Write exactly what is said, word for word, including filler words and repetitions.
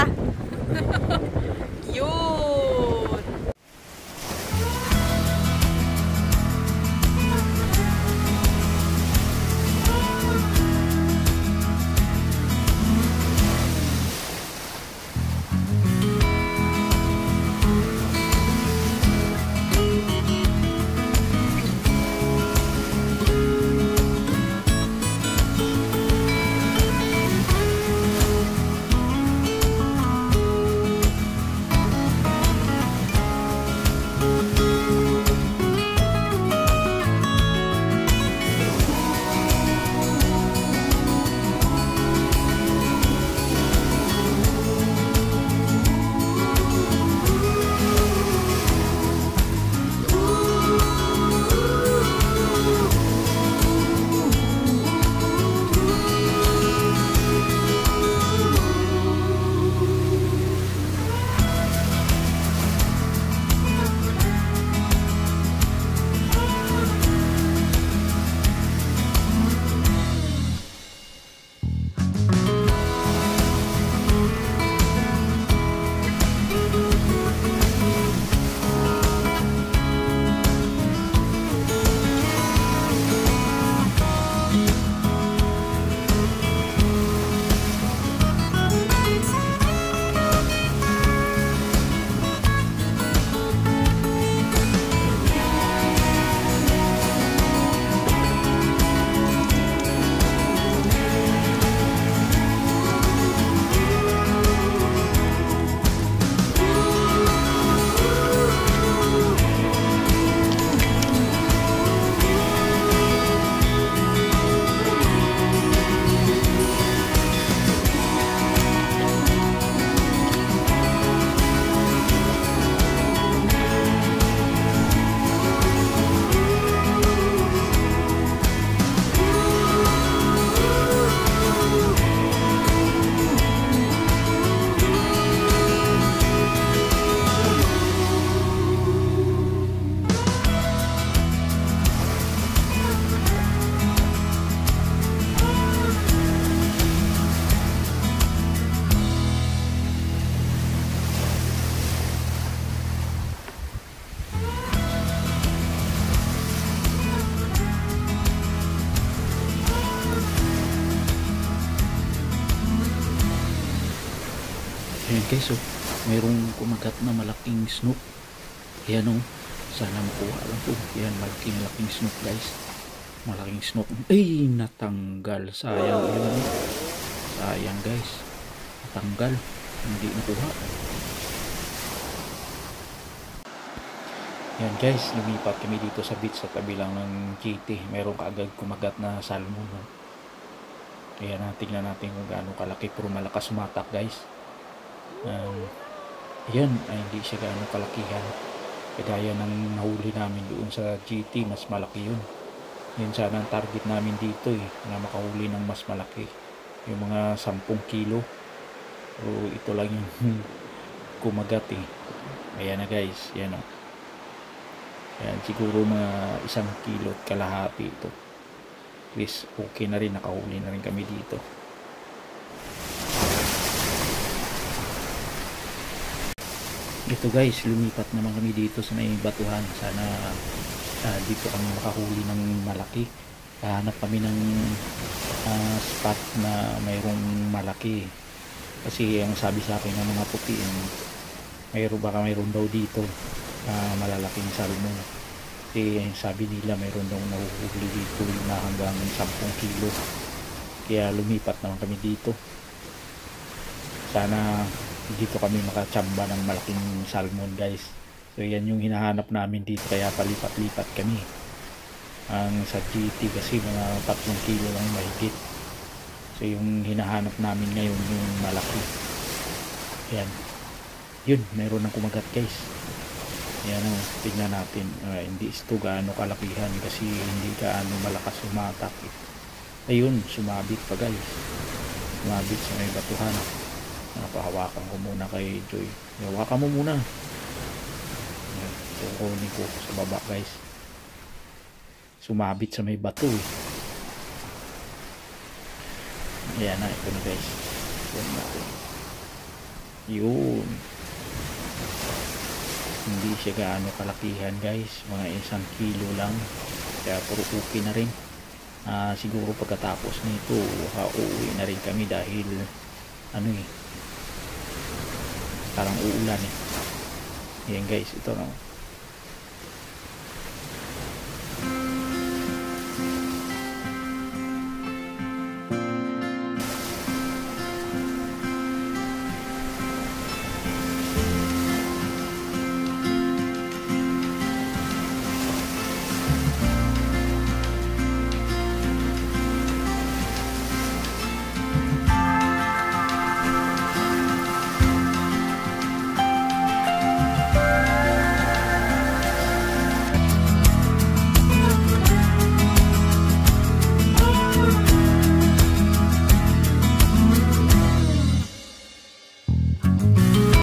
isa. Yun. Ayan guys, so mayroong kumagat na malaking snook. Ayan o, sana makuha lang po. Ayan, malaking malaking snook guys. Malaking snook. Ay, natanggal. Sayang. Ayan, sayang guys. Natanggal. Hindi nakuha. Ayan guys, lumipat kami dito sa beach sa tabi lang ng G T. Mayroong kaagad kumagat na salmon. No? Ayan, tingnan natin kung gaano kalaki. Pero malakas sumatak guys. Um, yan ay hindi siya gaano kalakihan kagaya ng nahuli namin doon sa G T. Mas malaki yun. Yun sana ang target namin dito eh, na makahuli ng mas malaki, yung mga sampung kilo. So ito lang yung kumagat eh. Ayan na guys, yan o. Ayan, siguro mga isang kilo at kalahati ito. At least okay na rin, nakahuli na rin kami dito. Ito guys, lumipat naman kami dito sa may batuhan. Sana uh, dito kami makahuli ng malaki. Hanap kami ng uh, spot na mayroong malaki. Kasi ang sabi sa akin ng mga puti, mayroon baka mayroon daw dito uh, malalaking salmon. Kasi sabi nila mayroon daw nahuhuli dito na hanggang sampung kilo. Kaya lumipat naman kami dito. Sana dito kami makachamba ng malaking salmon guys. So yan yung hinahanap namin dito, kaya palipat-lipat kami. Ang sa G T kasi mga tatlong kilo lang mahigit. So yung hinahanap namin ngayon yung malaki. Yan. Yun, meron ng kumagat guys. Yan o, tingnan natin. Uh, hindi ito gaano kalakihan kasi hindi gaano malakas sumatak eh. Ayun, sumabit pa guys. Sumabit sa may batuhan. Napahawakan ko muna kay Joy. Hawakan mo muna. So kunin ko sa baba guys. Sumabit sa may bato eh. Ayan na, ito na guys. Ayan natin. Yun, hindi siya gaano kalakihan guys, mga isang kilo lang, kaya puro okay na rin. Uh, siguro pagkatapos nito uuwi na rin kami dahil ano eh, parang uulan eh. Yan guys, ito no,